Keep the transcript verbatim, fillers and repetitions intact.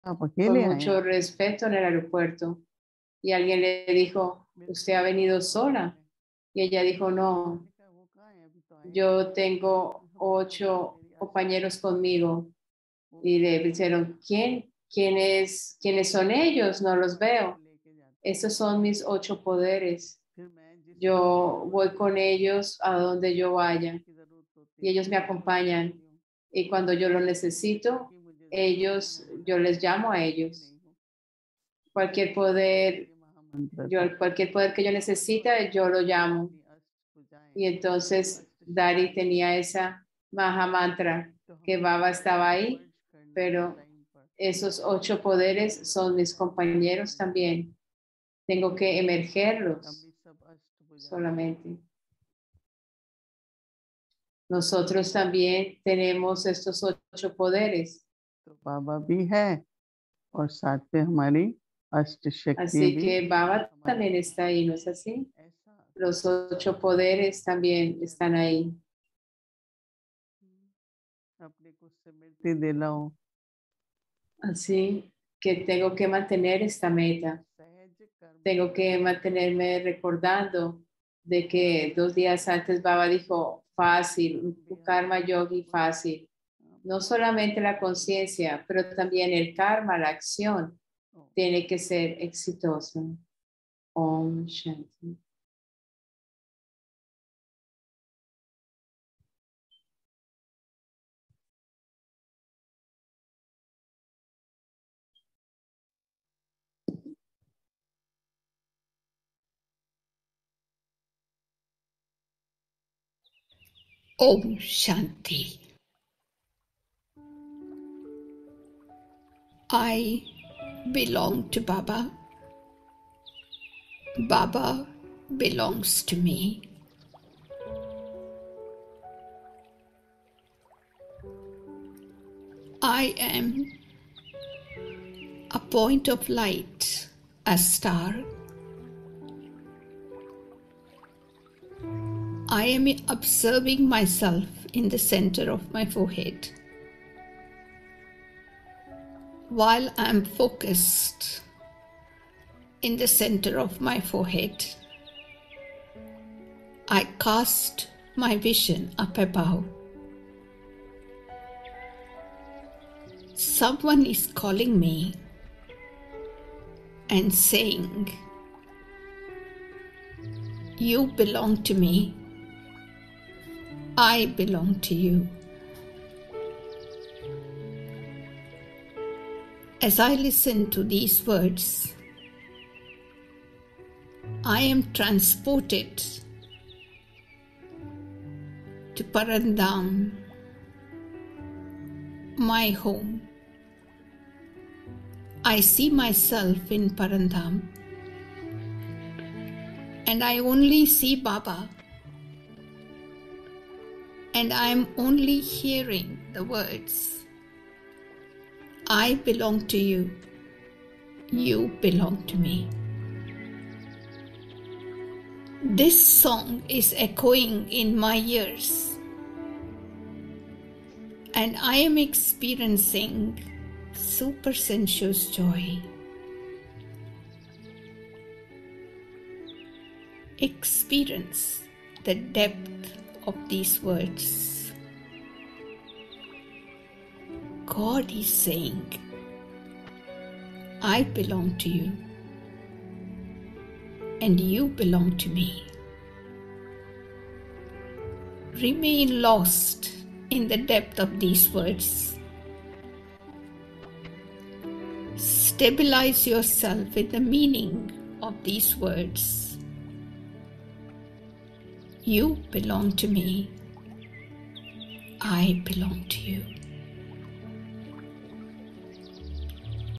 आप con अकेले आए mucho हैं? respeto en el aeropuerto. Y alguien le dijo, ¿usted ha venido sola? Y ella dijo, no, मैंने कहा वो कहाँ है? अभी तो आए नहीं yo है। tengo उन्होंने बोला वो तो ocho मेरी compañeros असिस्टेंट है, conmigo. वो Y le मेरी dijeron, ¿quién? ¿Quiénes, ¿quiénes son ellos? No los veo. Esos son mis ocho poderes. फिर मैं जिस जगह पे Yo ज़रूरत voy con होती है, ellos a donde yo vaya की ज़रूरत होती y है, ellos me मैं वहाँ पे acompañan. जाती हूँ, Y cuando yo lo necesito, क्योंकि मुझे ज़रूरत है, ellos, मैं वहाँ yo नहीं les हूँ, llamo a अभी ellos. नहीं हूँ। Cualquier poder, ये महामंत्र yo, था। cualquier poder que yo necesita, yo lo llamo. अपनी अष्टभुजाएँ, Y entonces अष्ट Dari शक्ति tenía esa Maha Mantra तो que हमको Baba उनको estaba ahí, मर्ज करना है pero टाइम पर, esos ocho टाइम poderes ज़रूरत son mis है टाइम पे compañeros मर्ज करना también. Tengo que है। emergerlos अभी सब अष्टभुजाएँ हैं, solamente. Nosotros también tenemos estos ocho poderes. तो बाबा भी है और साथ में हमारी अष्ट शक्ति Así भी que Baba हमारे también está दिमाग ahí, ¿no es में así? ऐसा Los कुछ ocho poderes también picture están ahí. अपने को स्मृति दिलाओ, Así que tengo que mantener esta meta. सहज कर्म Tengo योग que mantenerme recordando de que dos días antes Baba dijo fácil, un बेहद karma yogi महत्वपूर्ण fácil. No बहुत solamente la महत्वपूर्ण conciencia, pero también el karma, la acción, O, tiene que ser exitosa. Om Shanti. Om Shanti. I belong to Baba. Baba belongs to me. I am a point of light, a star. I am observing myself in the center of my forehead. While I am focused in the center of my forehead, I cast my vision up above. Someone is calling me and saying, "You belong to me. I belong to you." As I listen to these words, I am transported to Parandam, my home. I see myself in Parandam, and I only see Baba, and I am only hearing the words, "I belong to you, you belong to me." This song is echoing in my ears, and I am experiencing super sensuous joy. Experience the depth of these words. God is saying, "I belong to you, and you belong to me." Remain lost in the depth of these words. Stabilize yourself with the meaning of these words. You belong to me. I belong to you.